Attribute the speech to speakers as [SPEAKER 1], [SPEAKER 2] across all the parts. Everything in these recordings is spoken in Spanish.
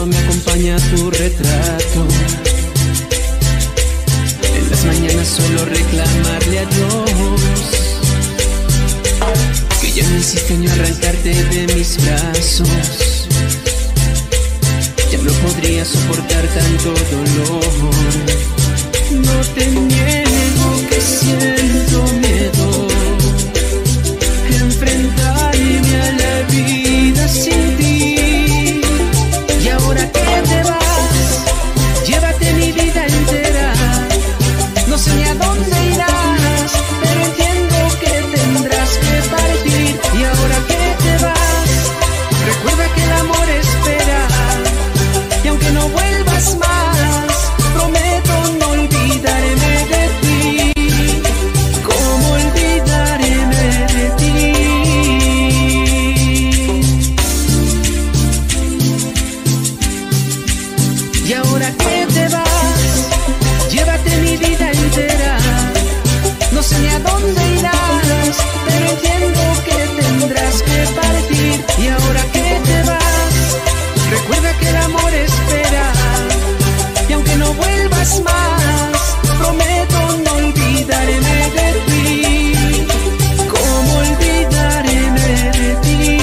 [SPEAKER 1] solo me acompaña tu retrato. En las mañanas solo reclamarle a Dios que ya no insiste en arrancarte de mis brazos. Ya no podría soportar tanto dolor. No te niego que siento miedo enfrentarme a la vida sin ti. Y ahora que te vas, llévate mi vida entera. No sé ni a dónde irás, pero entiendo que tendrás que partir. Y ahora que te vas, recuerda que el amor espera. Y aunque no vuelvas más, prometo no olvidarme de ti. ¿Cómo olvidarme de ti? Y ahora que te vas, llévate mi vida entera. No sé ni a dónde irás, pero entiendo que tendrás que partir. Y ahora que te vas, recuerda que el amor espera. Y aunque no vuelvas más, prometo no olvidarme de ti. ¿Cómo olvidarme de ti?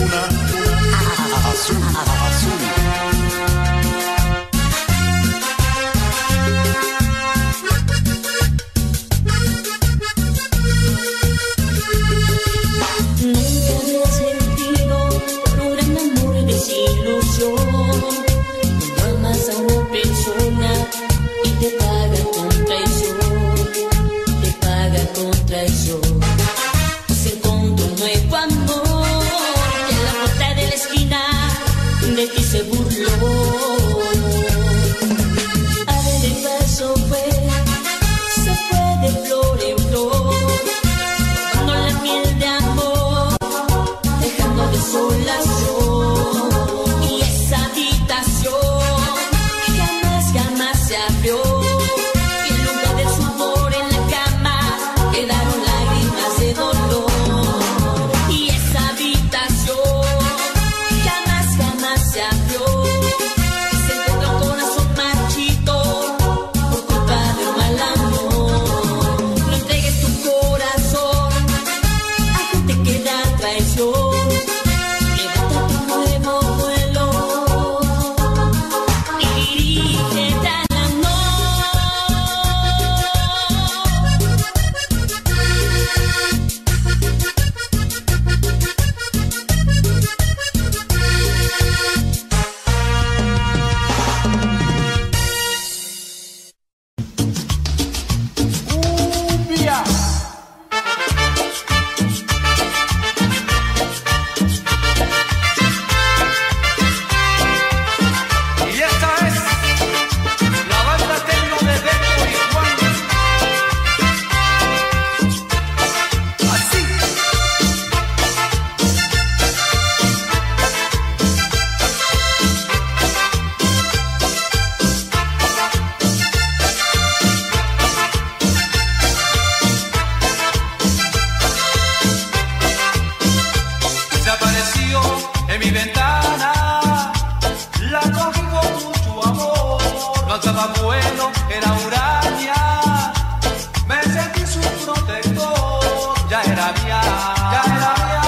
[SPEAKER 2] luna azul, azul.
[SPEAKER 3] Nunca había sentido por un gran amor desilusión. Cuando amas a una persona y te paga con traición, te paga con traición. Se encontró un nuevo amor que en la puerta de la esquina de ti se burló. A ver el paso fue, se fue de flor en flor, dando la miel de amor, dejando desolación. Y esa habitación jamás, jamás se abrió. Y en lugar del sudor en la cama quedaron lágrimas de dolor. Y esa habitación jamás, jamás se abrió. Se encontró un corazón marchito por culpa de un mal amor. No entregues tu corazón a gente que da traición. Levántate un nuevo vuelo y dirígete al
[SPEAKER 2] Cumbia.
[SPEAKER 4] Y esta es la banda tecno de Beto y Juan. Así. Se apareció en mi ventana, la cogí con mucho amor. No estaba bueno, era huraña, me sentí su protector. Ya era mía, ya era mía.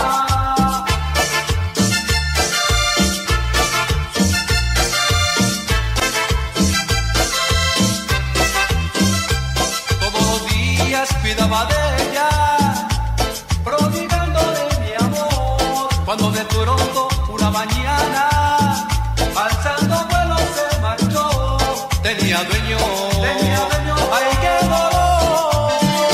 [SPEAKER 4] Todos los días cuidaba de ella, prodigándole mi amor. Cuando de pronto una mañana, alzando vuelo se marchó. Tenía dueño, ay qué dolor.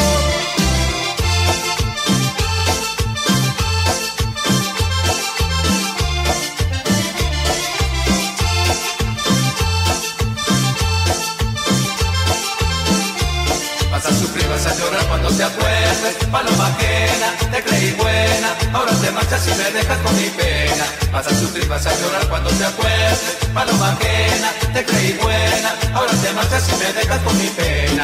[SPEAKER 4] Vas a sufrir, vas a llorar cuando te acuerdes. Paloma ajena, te creí buena, ahora te marchas y me dejas con mi pena. Vas a sufrir, vas a llorar cuando te acuerdes. Paloma ajena, te creí buena, ahora te marchas y me dejas con mi pena.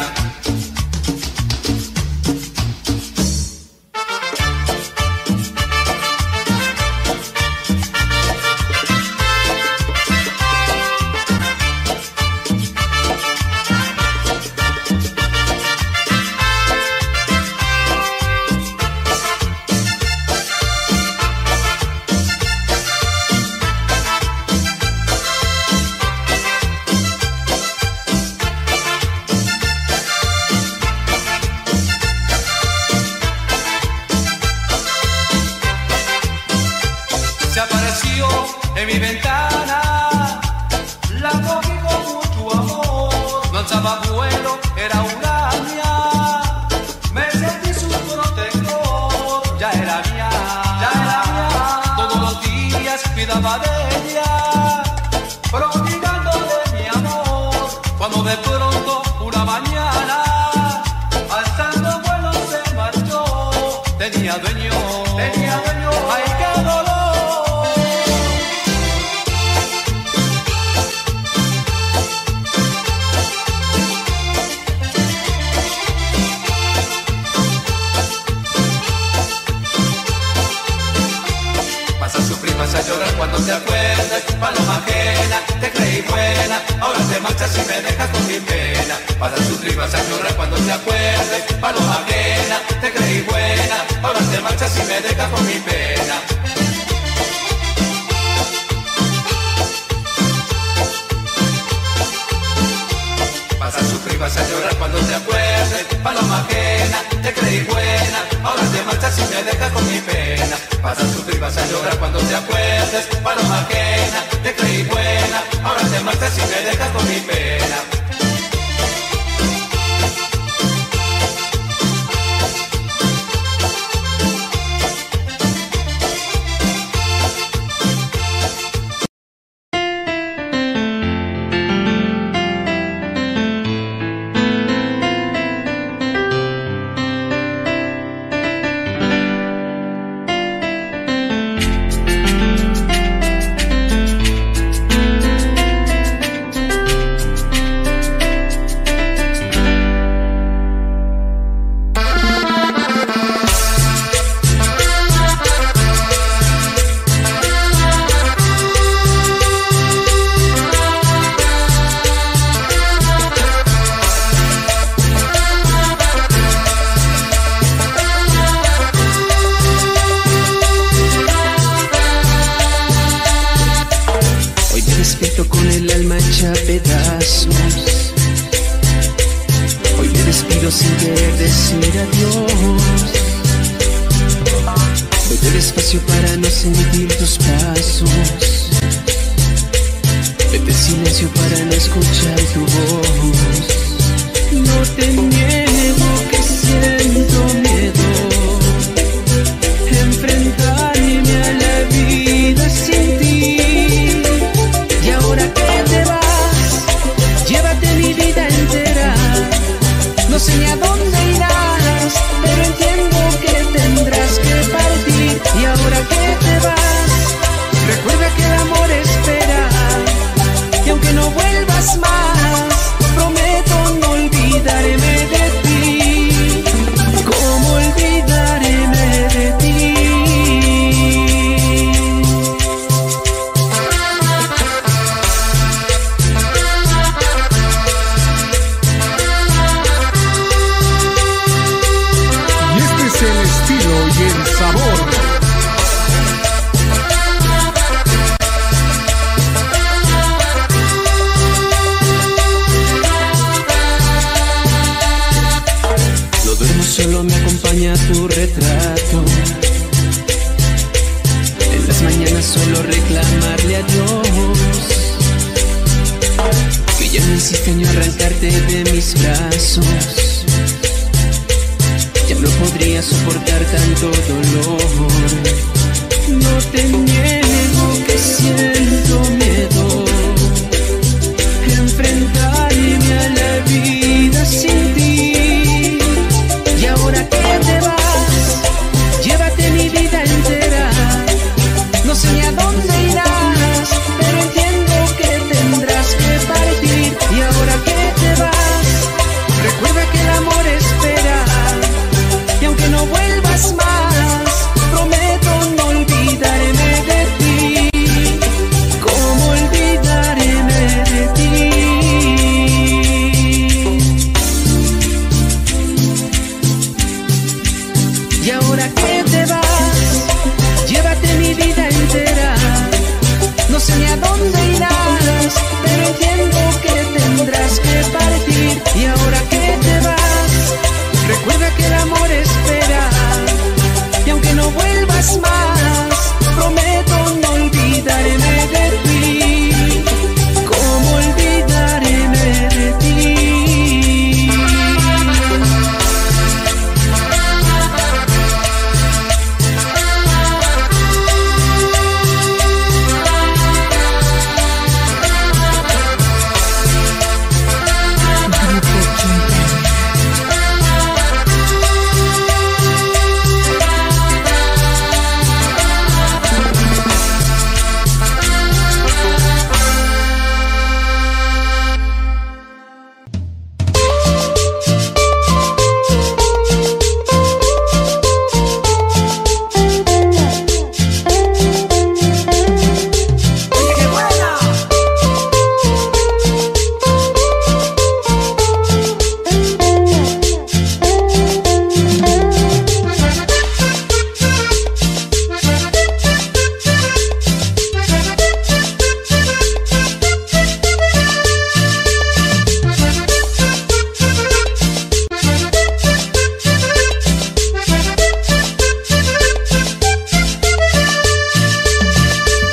[SPEAKER 4] Se apareció en mi ventana, la cogí con mucho amor. No alzaba vuelo, era huraña, me sentí su protector. Ya era mía, ya era mía. Todos los días cuidaba de ella, prodigándole mi amor. Cuando de pronto una mañana, alzando vuelo se marchó. Tenía dueño, ay qué dolor. Vas a sufrir, vas a llorar cuando te acuerdes. Paloma ajena, te creí buena, ahora te marchas y me dejas con mi pena. Vas a sufrir, vas a llorar cuando te acuerdes. Paloma ajena, te creí buena, ahora te marchas y me dejas con mi pena. paloma ajena, te creí buena, ahora te marchas y me dejas con mi pena. Vas a sufrir, vas a llorar cuando te acuerdes, paloma ajena, te creí buena, ahora te marchas y me dejas con mi pena.
[SPEAKER 1] Con el alma hecha pedazos. Hoy me despido sin querer decir adiós. Vete despacio para no sentir tus pasos. Vete en silencio para no escuchar tu voz. No te niego que siento miedo, enfrentarme a la vida sin ti. Y ahora que te vas, llévate mi vida entera. No sé ni a dónde irás, pero entiendo que tendrás que partir. Y ahora que te vas, recuerda que el amor espera. Y aunque no vuelvas más, prometo no olvidarme de ti. ¿Cómo olvidarme de ti? Solo me acompaña tu retrato. En las mañanas solo reclamarle a Dios que ya no hiciste ni arrancarte de mis brazos. Ya no podría soportar tanto dolor. No te niego que siento miedo, enfrentarme a la vida sin ti. Y ahora que te vas, llévate mi vida entera. No sé ni a dónde irás, pero entiendo que tendrás que partir. Y ahora que te vas, recuerda que el amor espera. Y aunque no vuelvas más, prometo no olvidarme de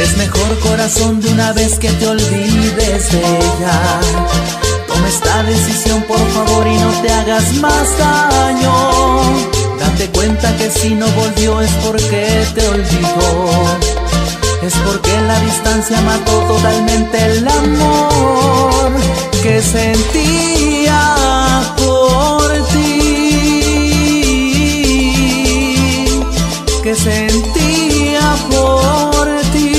[SPEAKER 1] Es mejor, corazón, de una vez que te olvides de ella. Toma esta decisión, por favor, y no te hagas más daño. Date cuenta que si no volvió es porque te olvidó. Es porque la distancia mató totalmente el amor que sentía por ti, que sentía por ti.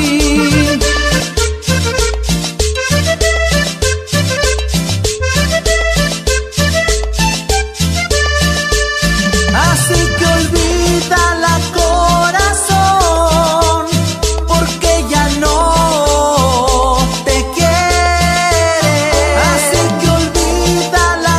[SPEAKER 1] Así que olvídala, corazón, porque ya no te quiere. Así que olvídala,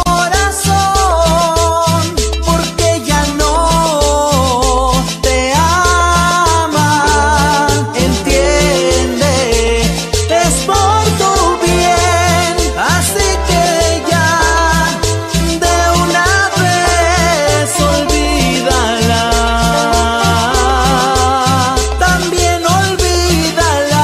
[SPEAKER 1] corazón, porque ya no te ama. Entiende, es por tu bien. Así que ya de una vez olvídala. También olvídala.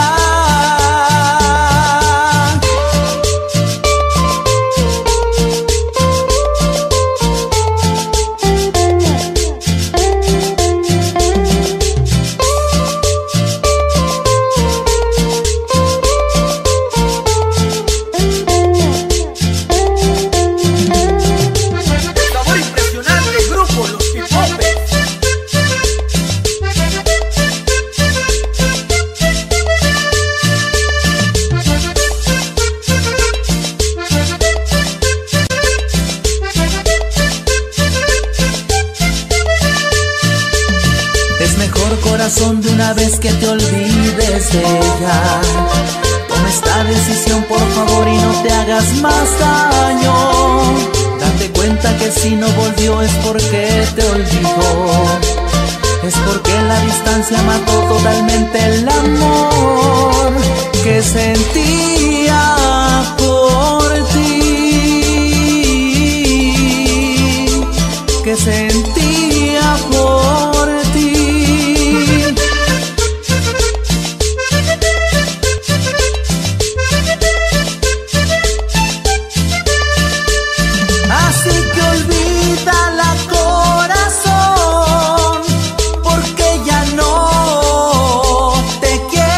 [SPEAKER 2] Sabor impresionante, grupo Los Pipopes.
[SPEAKER 1] Es mejor, corazón, de una vez que te olvides de ella. Toma esta decisión, por favor, y no te hagas más daño. Date cuenta que si no volvió es porque te olvidó. Es porque la distancia mató totalmente el amor que sentía por ti, que sentía por ti. Así que olvídala, corazón, porque ya no te quiere.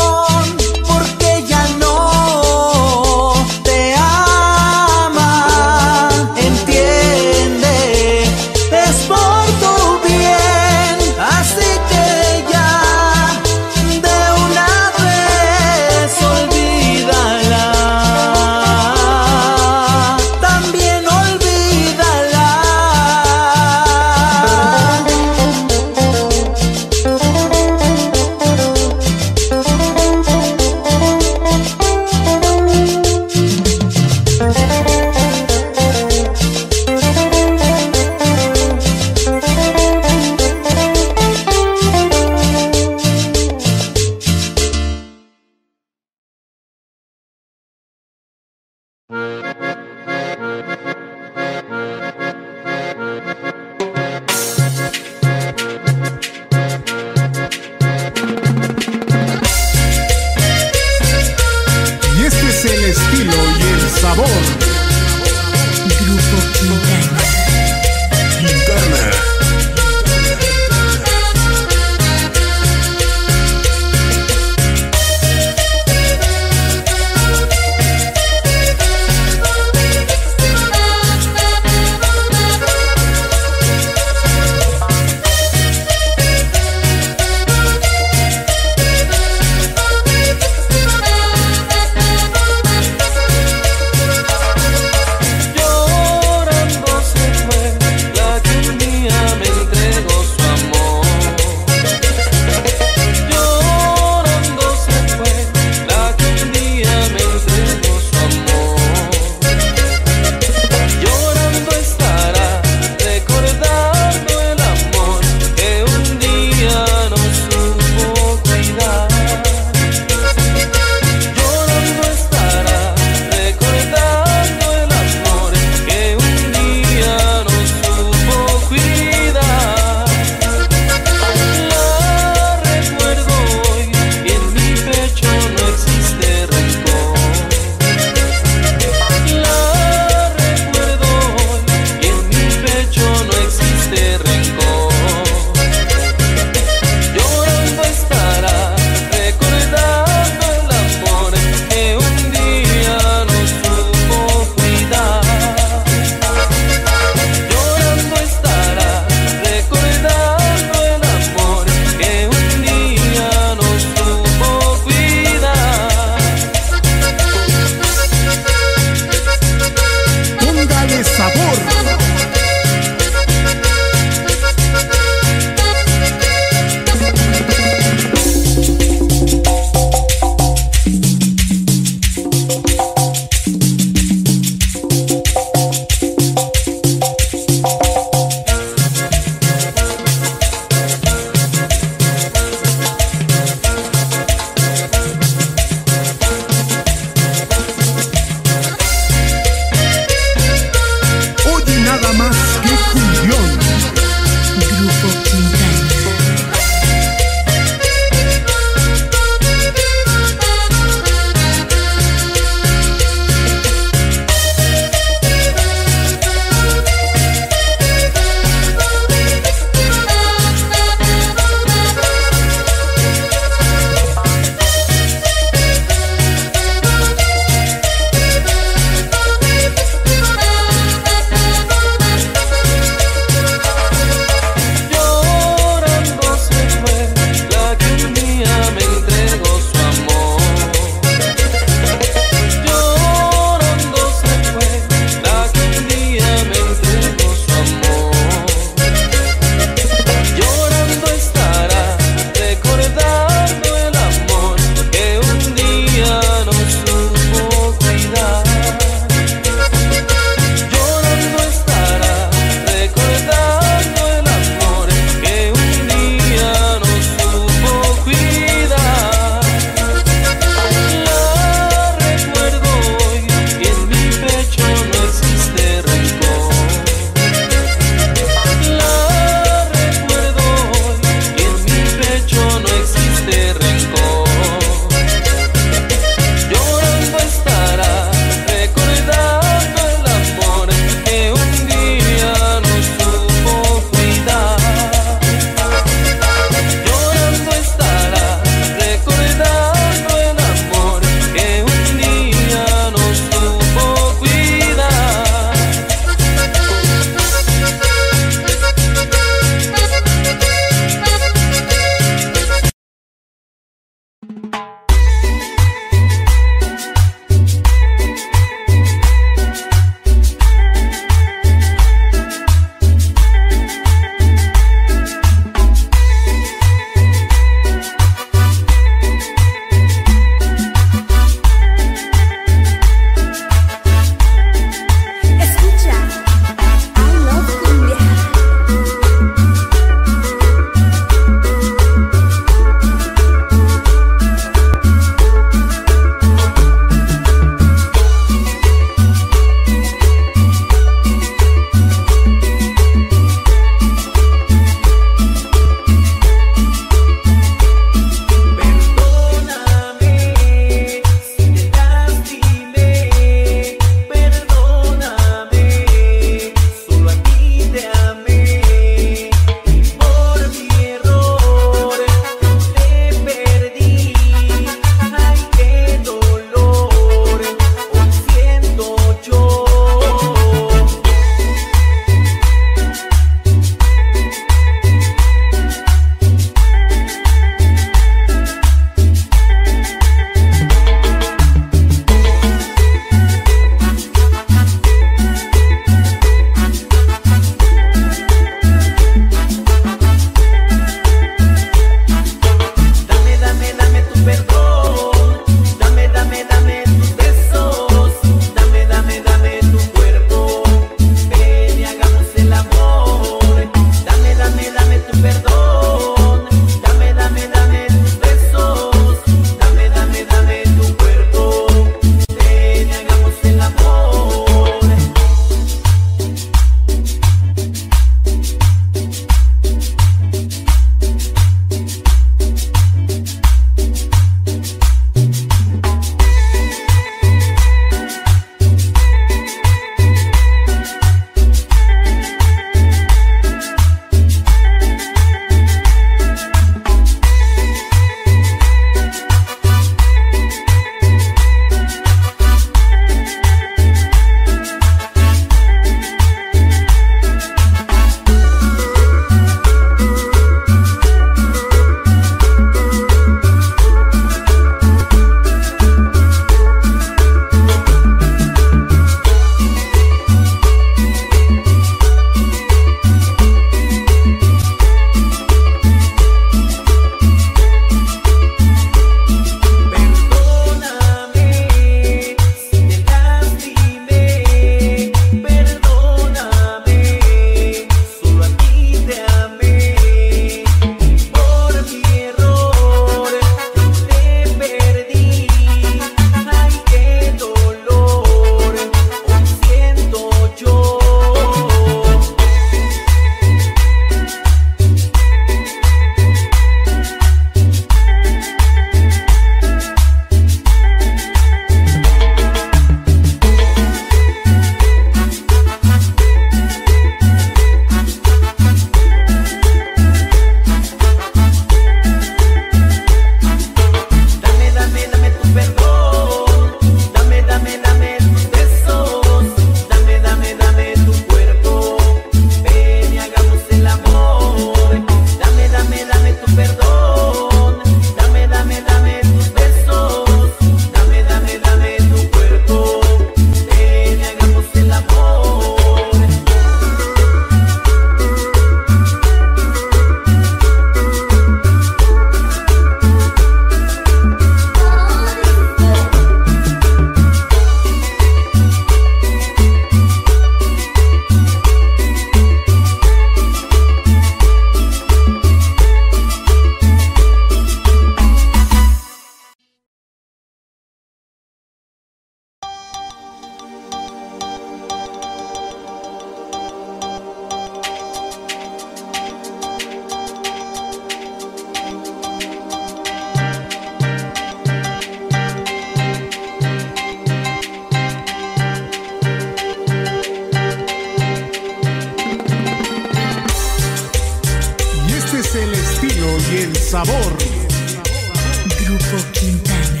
[SPEAKER 5] y el sabor.
[SPEAKER 3] Grupo Quintana.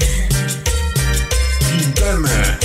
[SPEAKER 5] Quintana.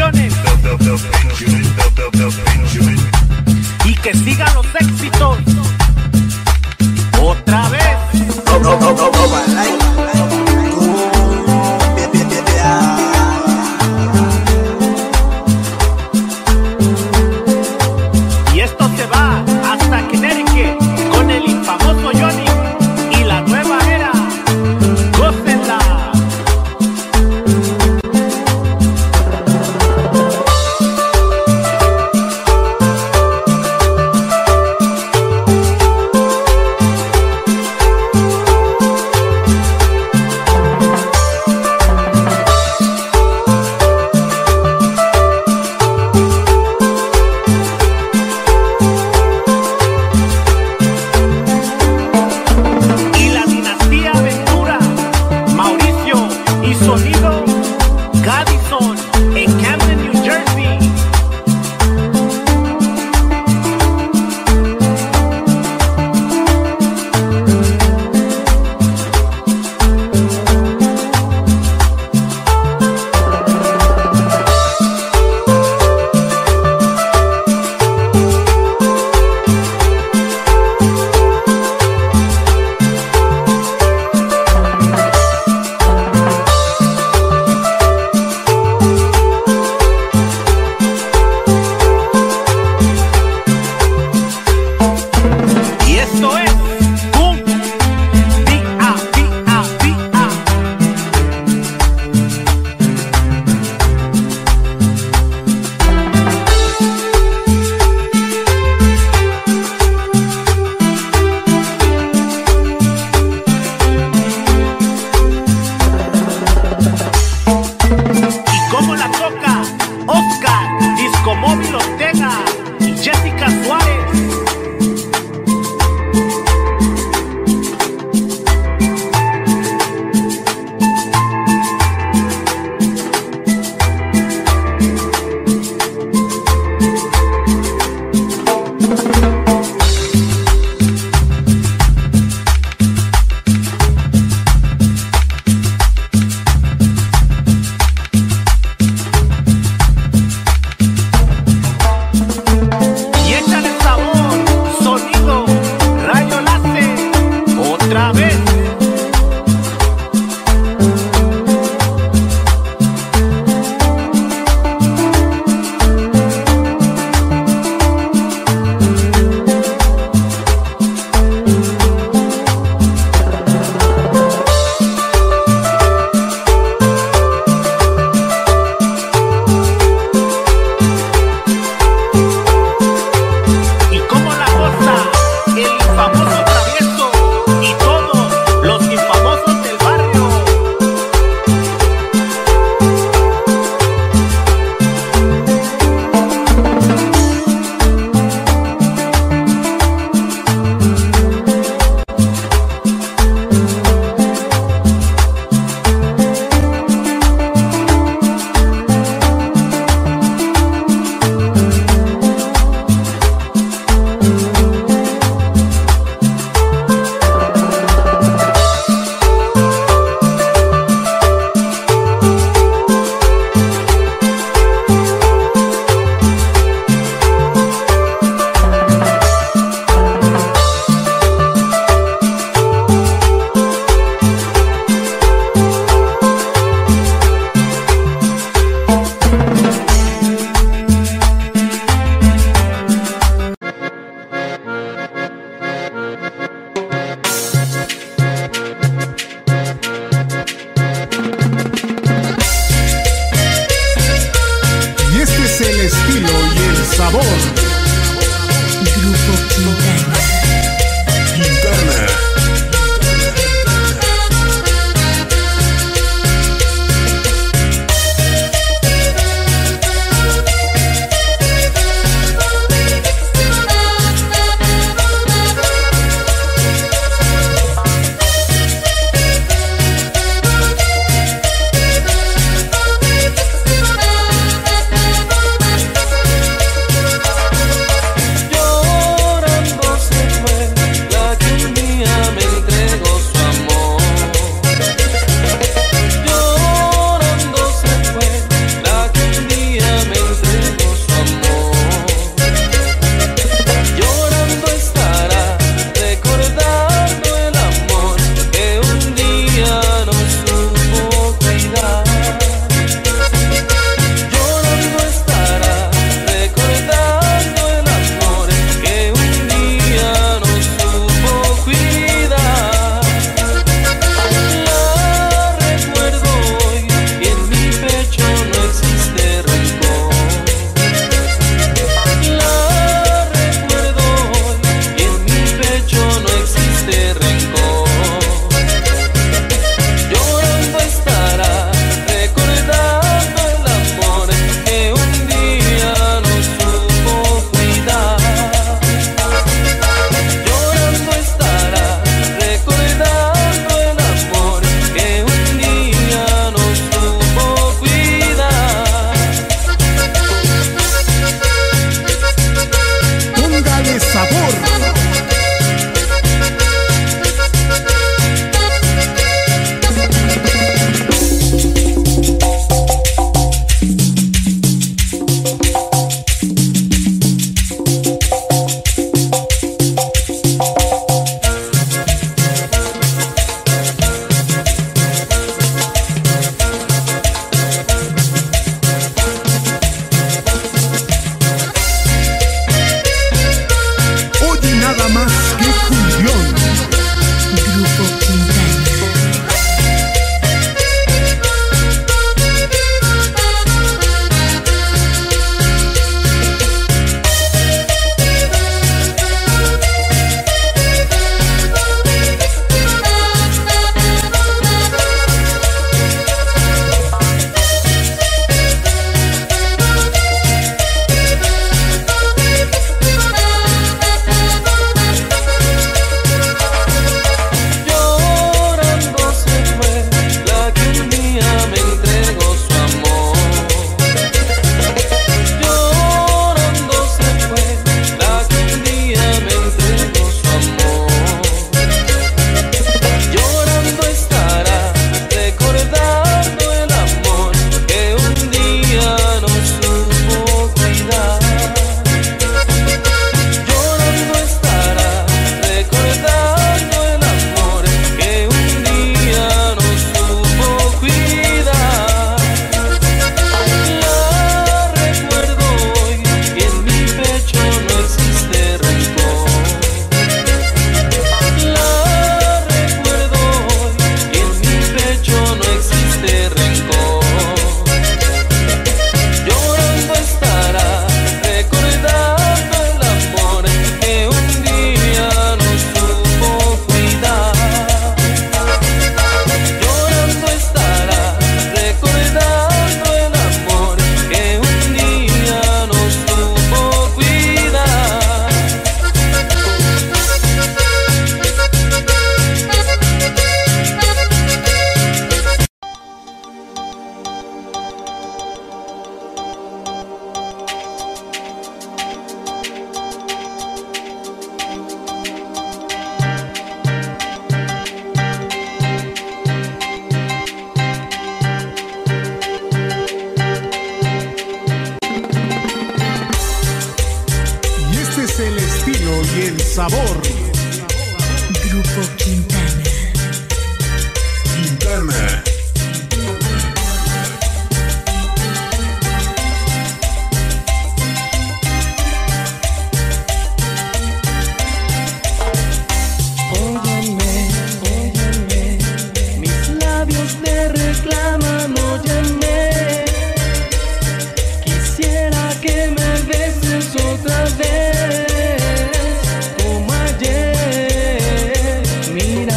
[SPEAKER 5] bendiciones y que sigan los éxitos. Otra vez. Y esto se va hasta Connecticut con el infamoso Johnny y la nueva era. Gócenla. sabor.
[SPEAKER 3] Grupo Quintana.
[SPEAKER 6] Quintana.
[SPEAKER 1] Otra vez, como ayer, mira.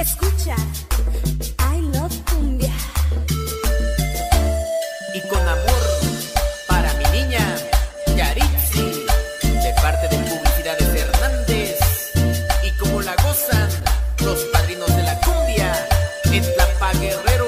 [SPEAKER 3] Escucha, I love cumbia.
[SPEAKER 6] Y con amor para mi niña Yaritzi, de parte de Publicidades Hernández. Y como la gozan los padrinos de la cumbia en Tlapa Guerrero.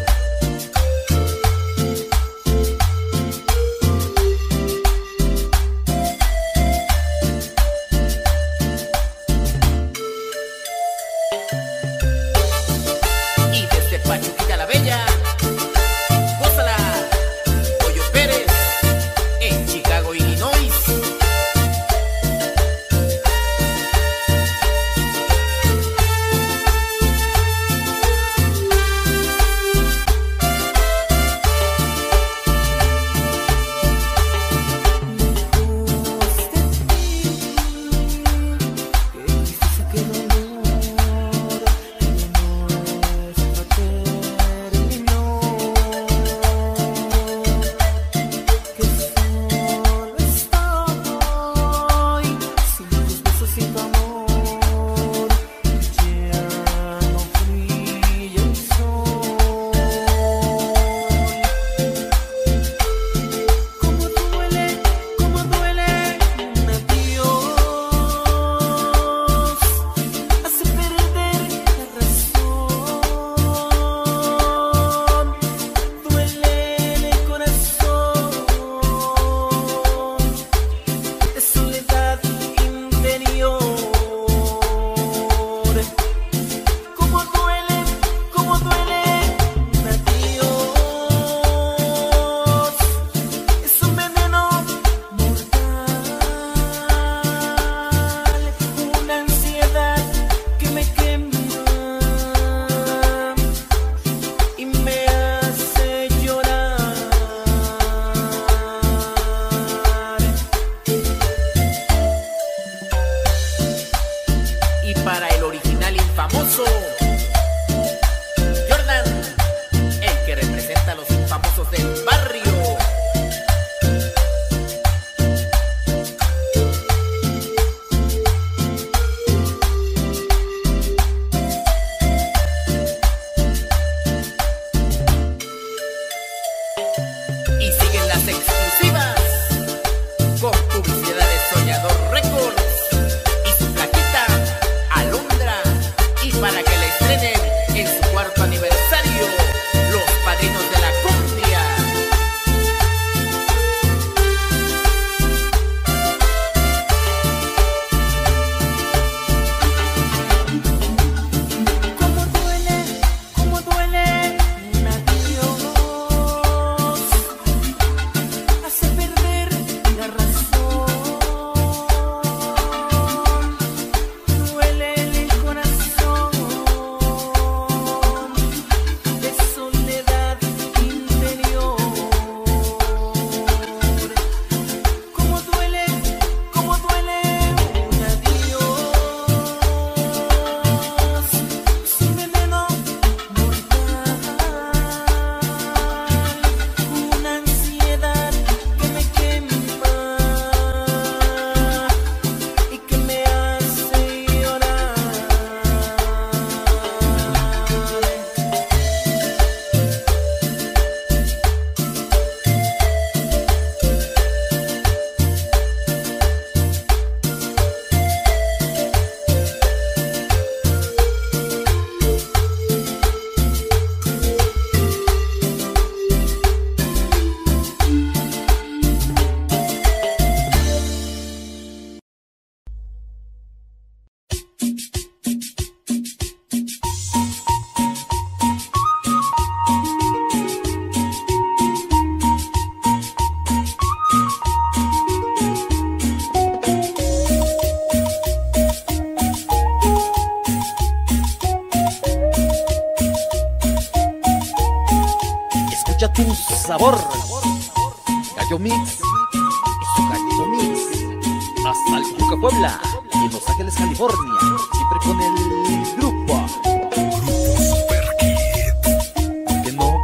[SPEAKER 6] Y desde Pachuquita la Bella, gózala, Pollo Pérez, en Chicago, Illinois. Y para el original infamoso Jordan, el que representa a los infamosos del barrio. Y siguen las exclusivas con Publicidades Soñador Records y su flaquita Alondra. Y para que la estrenen en su cuarto aniversario, los padrinos de la cumbia.
[SPEAKER 3] Cómo duele un adiós, hace perder la razón, duele el corazón, de soledad interior. Cómo duele un adiós, sin veneno mortal, una ansiedad que me quema y que me hace llorar.
[SPEAKER 7] Escucha tu sabor, Gallo Mix y su Gallito Mix, hasta el Yuca Puebla y en Los Ángeles, California, siempre con el grupo Super Kid. ¿Qué no?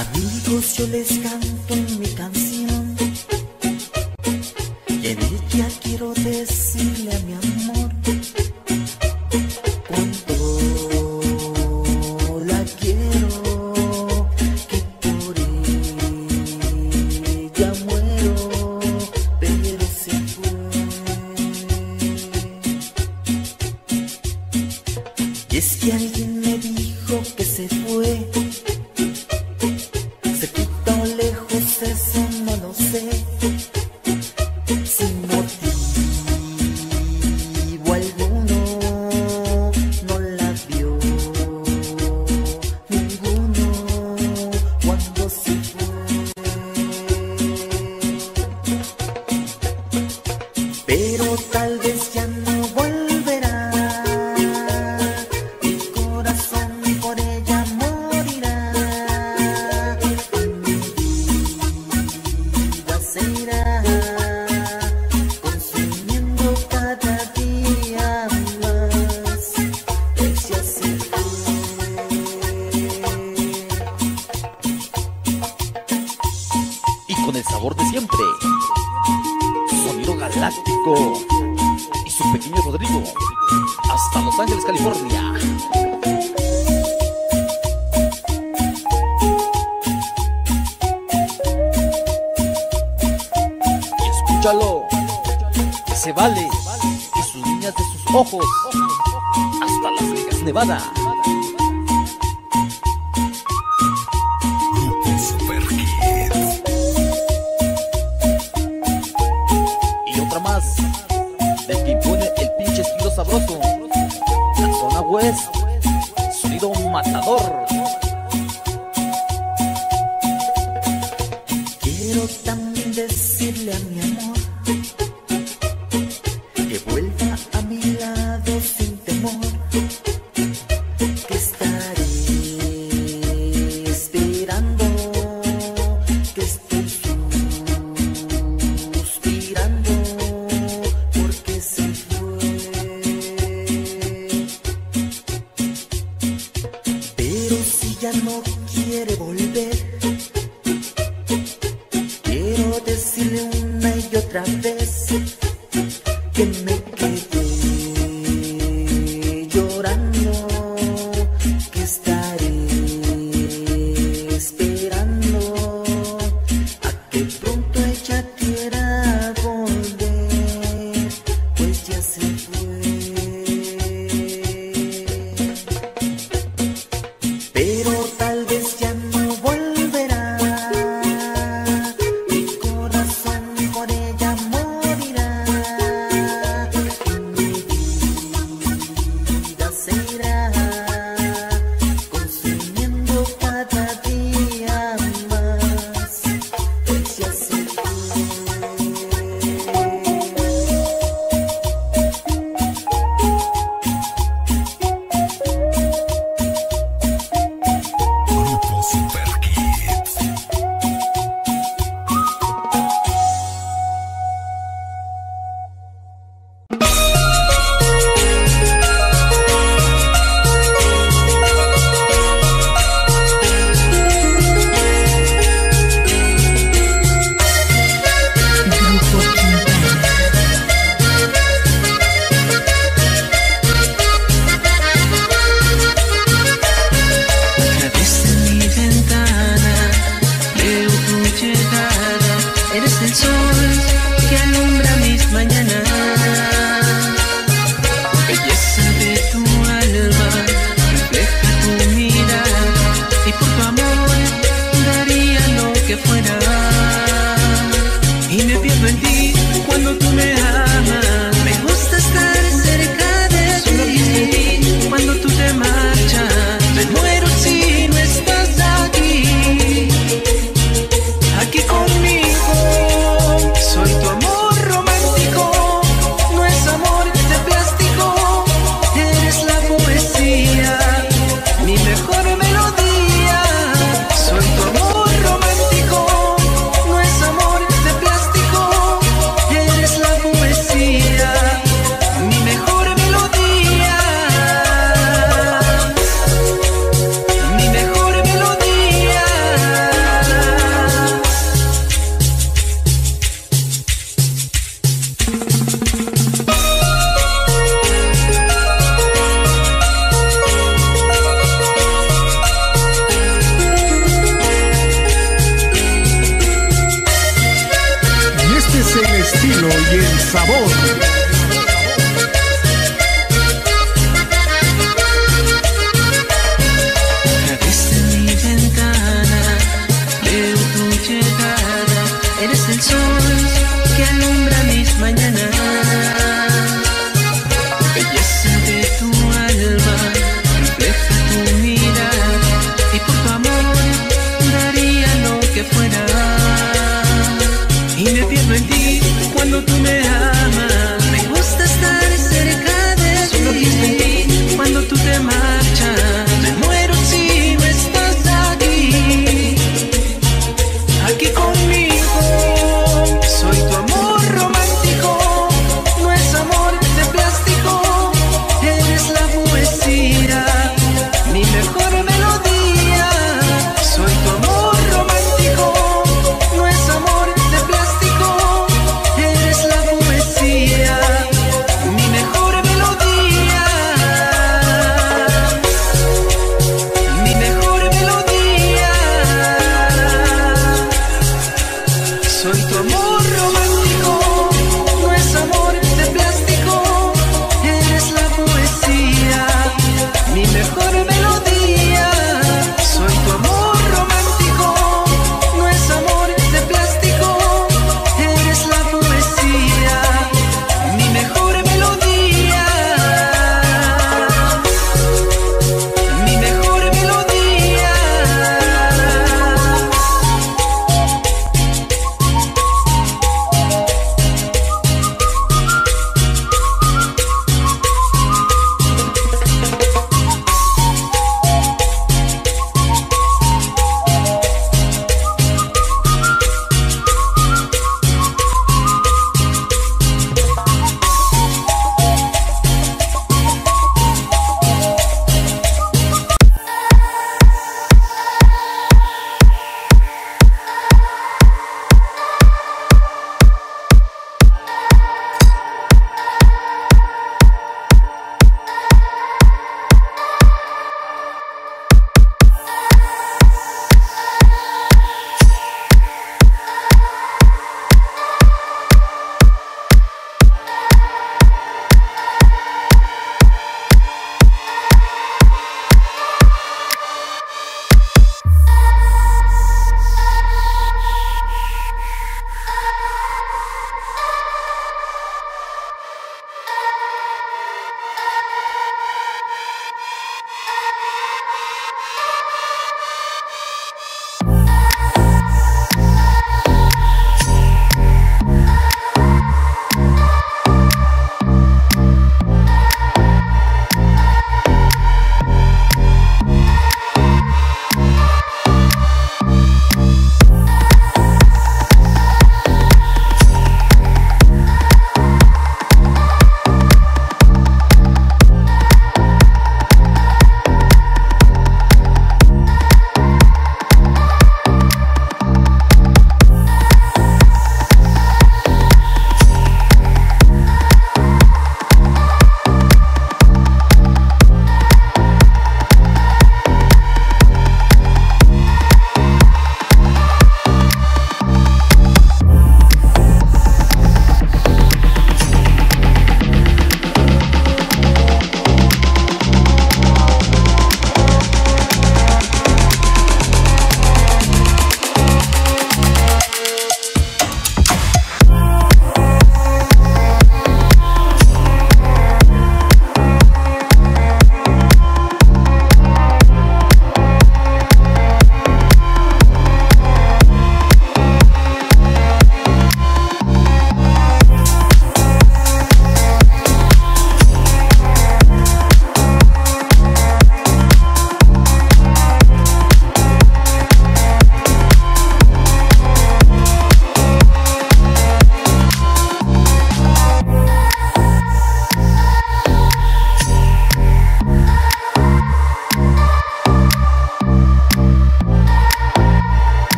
[SPEAKER 8] Amigos, yo les canto mi canción y en ella quiero decirle a mi amor cuánto la quiero, que por ella muero, pero se fue. Y es que alguien me dijo que se fue. Eso no lo sé, sin motivo alguno, no la vio ninguno cuando se fue. Pero tal vez ya no volverá, mi corazón por ella morirá. Se irá consumiendo cada día más. Ella se fue.
[SPEAKER 7] Y con el sabor de siempre, sonido galáctico y su pequeño Rodrigo, hasta Los Ángeles, California. Escúchalo, que se vale, y sus niñas de sus ojos, hasta Las Vegas, Nevada. Y otra más, del que impone el pinche estilo sabroso, la zona West, sonido matador.
[SPEAKER 8] Quiero también decirle a mi amor que vuelva a mi lado sin temor, que estaré esperando, que estoy suspirando porque se fue. Pero si ya no quiere volver, quiero decirle una y otra vez que me quedé llorando, que estaré esperando a que pronto ella quiera volver, pues ya se fue. Pero tal vez ya no volverá, mi corazón por ella morirá, mi vida se irá consumiendo cada día más, pues ya se fue.
[SPEAKER 1] Mi mejor melodía, soy tu amor romántico.
[SPEAKER 5] estilo y el sabor.
[SPEAKER 1] Desde mi ventana veo tu llegada, eres el sol que alumbra mis mañanas. Belleza de tu alma refleja tu mirada, y por tu amor daría lo que fuera. Y me pierdo en ti cuando tú me amas. Me gusta estar cerca de ti. Solo pienso en ti cuando tú te marchas. Me muero si no estás aquí. Aquí conmigo. Soy tu amor romántico. No es amor de plástico. Eres la poesía, mi mejor melodía. Soy tu amor romántico. No es amor de plástico. Eres la poesía.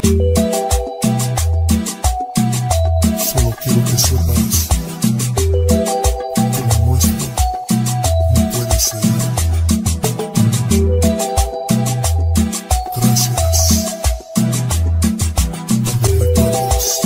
[SPEAKER 9] Solo quiero que sepas que lo nuestro no puede ser. Gracias por los recuerdos.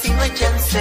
[SPEAKER 8] si no hay chance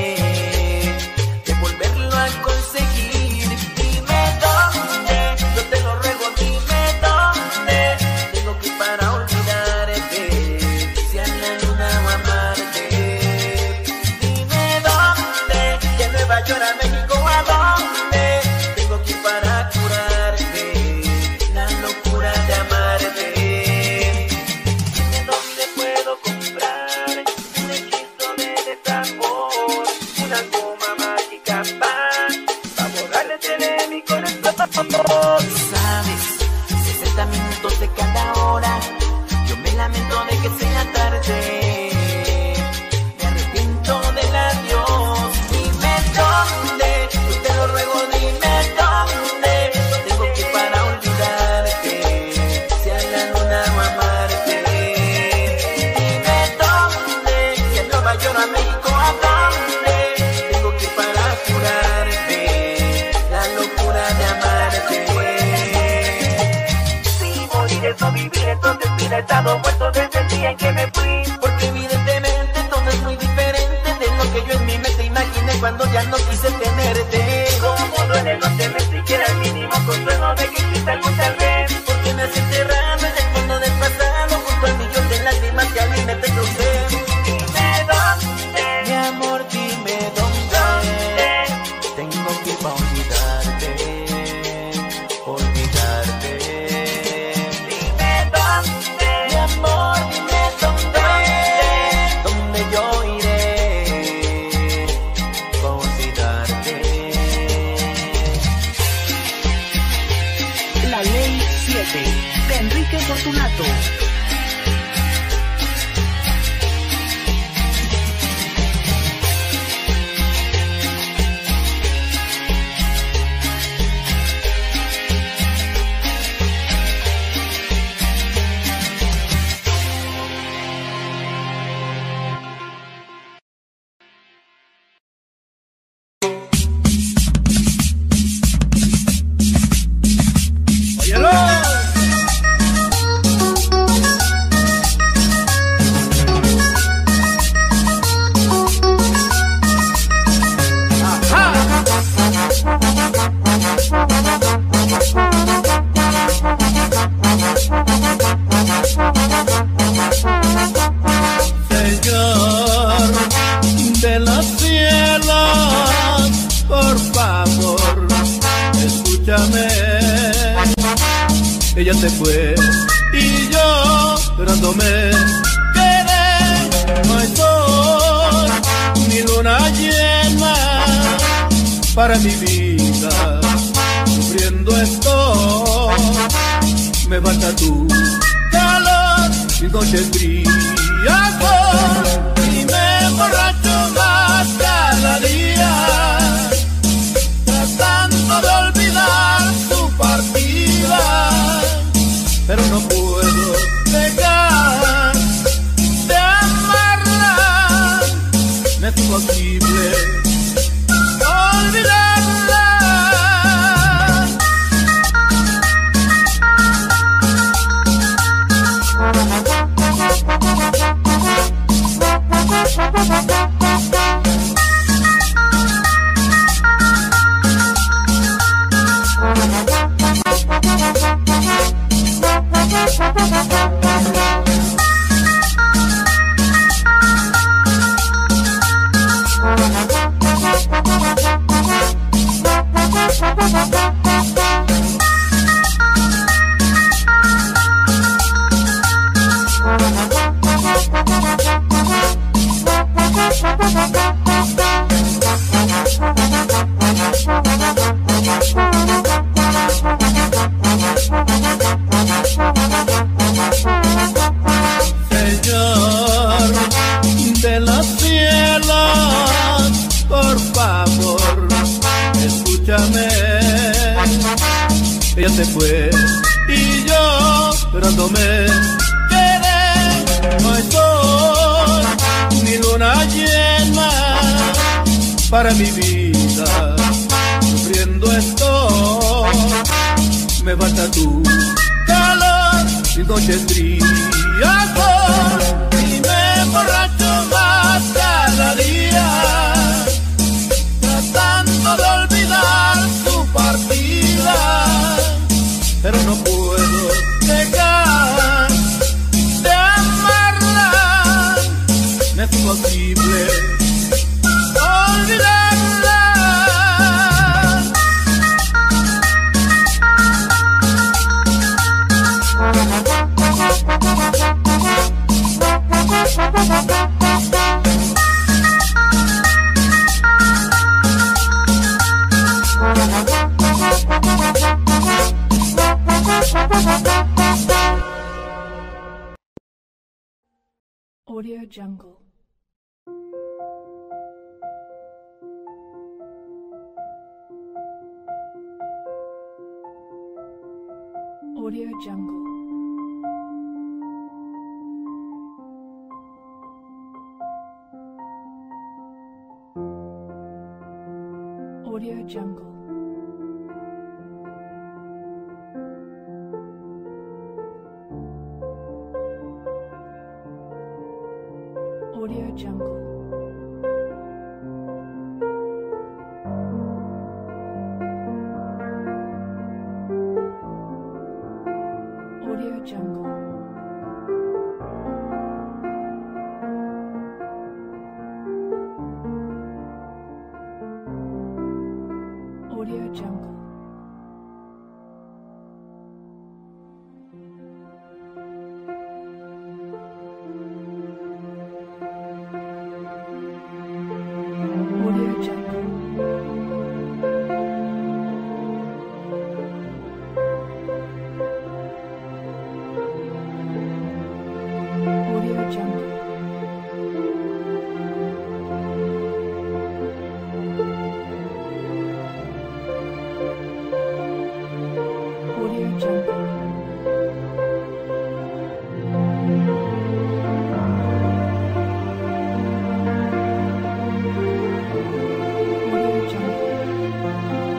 [SPEAKER 8] de volverlo a conseguir. Dime dónde, yo te lo ruego, dime dónde tengo que ir para olvidarte, si a la luna o a Marte. Dime dónde, de Nueva York a México, ¿a dónde tengo que ir para curarte la locura de amarte? Dime dónde puedo comprar un hechizo de desamor, una goma mágica para borrarle de mi corazón. Sabes, 60 minutos de cada hora, yo me lamento de que sea tarde, me arrepiento del adiós. Dime dónde, yo te lo ruego, dime dónde tengo que ir para olvidarte, si a la luna o a Marte. Dime dónde, si a Nueva York a México, ¿a dónde tengo que ir para curarte la locura de amarte? Si morir es no vivir, entonces mira, he estado muerto desde el día en que me fui, porque evidentemente todo es muy diferente de lo que yo en mi mente imaginé cuando ya no quise tenerte. Como duele no tener siquiera el mínimo consuelo de que exista algún tal vez, porque me has enterrado en el fondo del pasado junto al millón de lágrimas que a mí me te causé. Dime dónde, mi amor, dime dónde tengo que ir para olvidarte, olvidarte. Dime dónde, mi amor, dime dónde yo iré para olvidarte.
[SPEAKER 1] La Ley 7 de Enrique Fortunato.
[SPEAKER 10] Señor de los cielos, por favor, escúchame. Ella se fue y yo llorándome quedé. No hay sol ni luna llena para mi vida, sufriendo estoy. Me falta tu calor, mis noches frías y me emborracho más cada día, tratando de olvidar tu partida, pero no puedo dejar de amarla. Me es imposible olvidarla. Señor de los cielos, por favor, escúchame. Ella se fue y yo llorándome quedé. No hay sol ni luna llena para mi vida, sufriendo estoy. Me falta tu calor, mis noches frías y me emborracho más cada día.
[SPEAKER 11] Audio Jungle. Audio Jungle. Audio Jungle. Audio Jungle. Audio Jungle. Audio Jungle. Audio Jungle. Audio Jungle. Audio Jungle. Audio Jungle.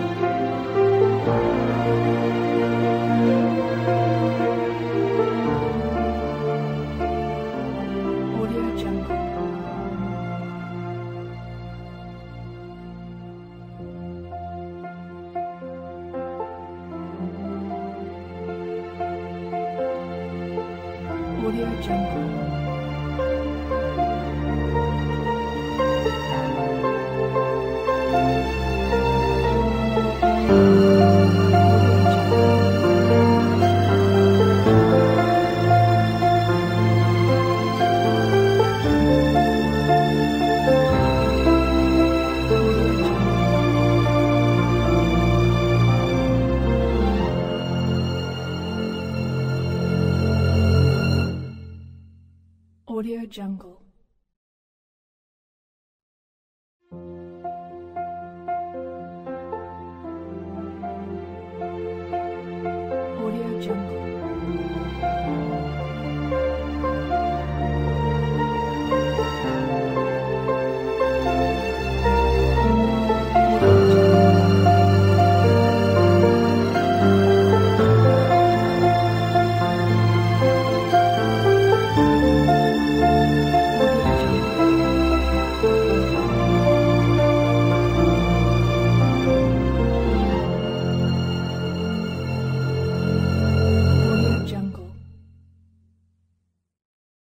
[SPEAKER 11] Audio Jungle. Audio Jungle. Audio Jungle. Audio Jungle.